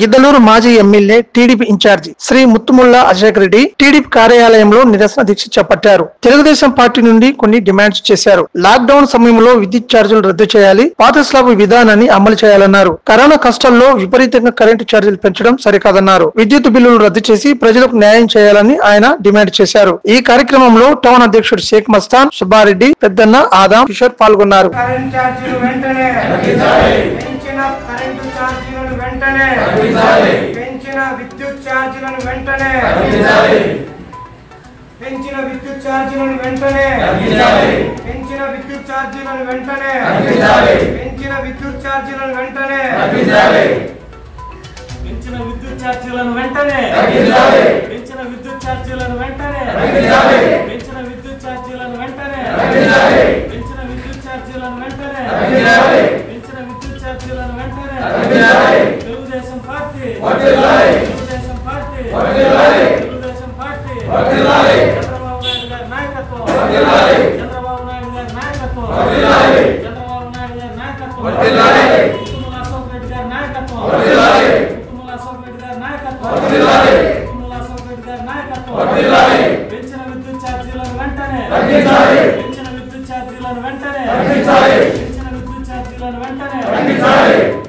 గిద్దలూరు మాజీ MLA TDP in charge Shri Muthumulla Ashok Reddy TDP కార్యాలయంలో నిరసన దీక్ష చేపట్టారు. తెలుగుదేశం పార్టీ నుండి కొన్ని డిమాండ్స్ చేశారు. లాక్డౌన్ సమయంలో విద్యుత్ ఛార్జీలు రద్దు చేయాలి, పాత స్లాబ్ విధానాన్ని అమలు చేయాలన్నారు. కరోనా కష్టాల్లో విపరీతంగా కరెంటు ఛార్జీలు పెంచడం సరికాదన్నారు. విద్యుత్ బిల్లులు రద్దు చేసి ప్రజలకు న్యాయం చేయాలని ఆయన డిమాండ్ చేశారు. ఈ కార్యక్రమంలో టౌన్ అధ్యక్షుడు షేక్ మస్తాన్, సుబ్బారెడ్డి, పెద్దన్న, ఆదాం, కిషోర్ పాల్గొన్నారు. విద్యుత్ ఛార్జీలను వెంటనే పెంచిన విద్యుత్ ఛార్జీలను వెంటనే పెంచిన విద్యుత్ ఛార్జీలను వెంటనే పెంచిన విద్యుత్ ఛార్జీలను వెంటనే పెంచిన విద్యుత్ ఛార్జీలను వెంటనే పెంచిన విద్యుత్ ఛార్జీలను వెంటనే పెంచిన విద్యుత్ ఛార్జీలను వెంటనే పెంచిన విద్యుత్ ఛార్జీలను వెంటనే పెంచిన విద్యుత్ ఛార్జీలను వెంటనే Telugu Desam party Telugu Desam party Telugu Desam party Chandrababu Naidu గారి నాయకత్వం చంద్రబాబు నాయుడు గారి నాయకత్వం చంద్రబాబు నాయుడు గారి నాయకత్వం ముత్తుముల్లా అశోక్ రెడ్డి గారి నాయకత్వం ముత్తుముల్లా అశోక్ రెడ్డి గారి నాయకత్వం ముత్తుముల్లా అశోక్ రెడ్డి గారి నాయకత్వం పెంచిన విద్యుత్ ఛార్జీలను వెంటనే పెంచిన విద్యుత్ ఛార్జీలను వెంటనే పెంచిన విద్యుత్ ఛార్జీలను వెంటనే